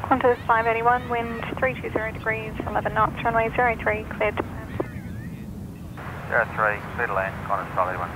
Qantas 581, wind 320 degrees, 11 knots, runway 03, cleared to land. 03, clear to land, Qantas 581.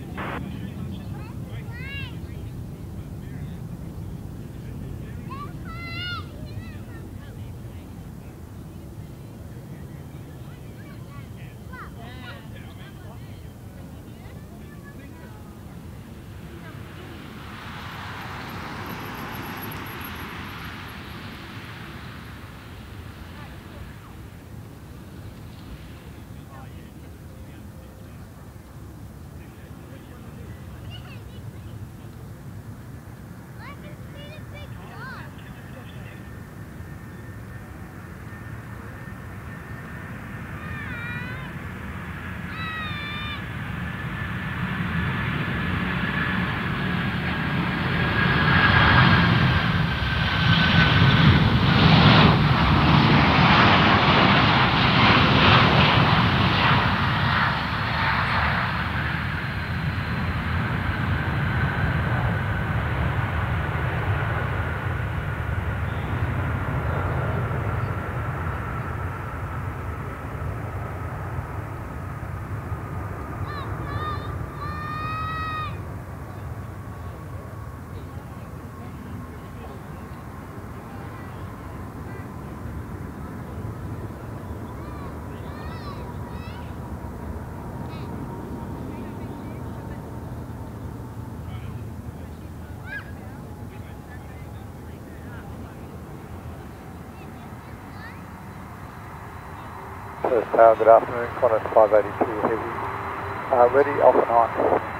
First tower, good afternoon, Qantas 582 heavy, ready, off and on.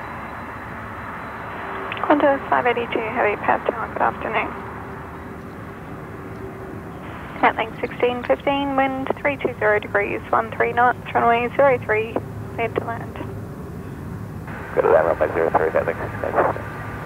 Qantas 582 heavy, Perth tower, good afternoon. At length 1615, wind 320 degrees, 13 knots, runway 03, cleared to land. Go to that runway 03, that length 1615.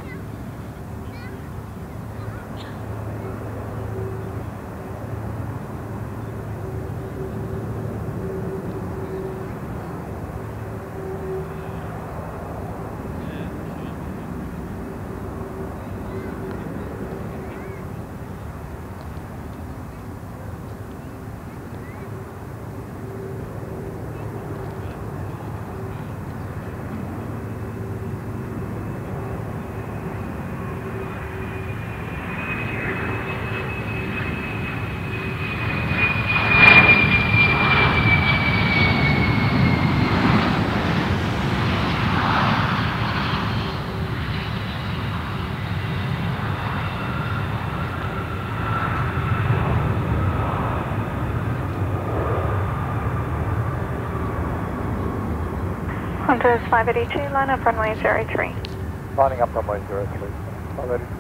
Qantas 582, line up runway 03. Lining up runway 03, 582.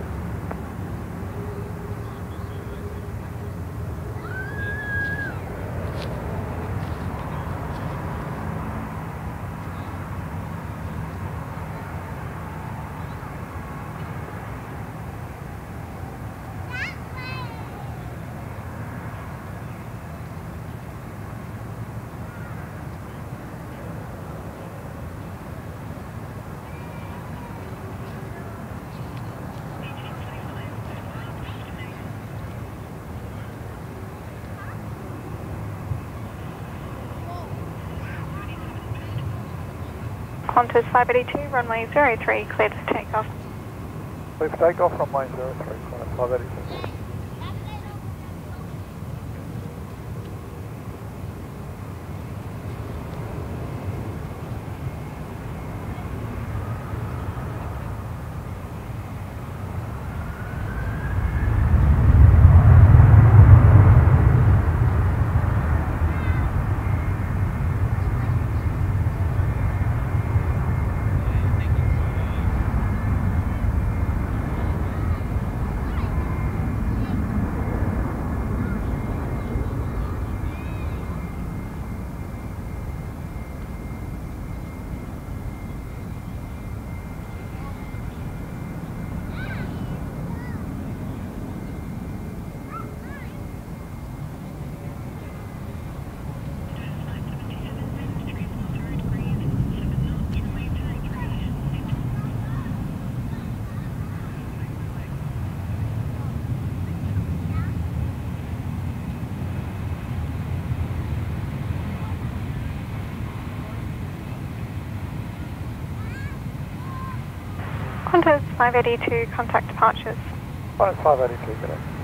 Qantas 582, runway 03, cleared for takeoff. Please take off runway 03, Qantas 582. Qantas 582, contact departures. Qantas 582, good day.